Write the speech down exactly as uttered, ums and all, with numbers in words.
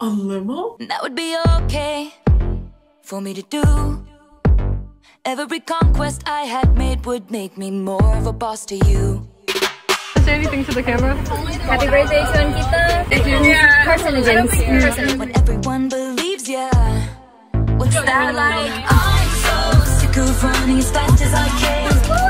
A limo? That would be okay for me to do. Every conquest I had made would make me more of a boss to you. Say anything to the camera. Happy birthday to ANKITA. Thank you. Personagens. Person. When everyone believes ya, what's that like? I'm so sick of running as fast as I can.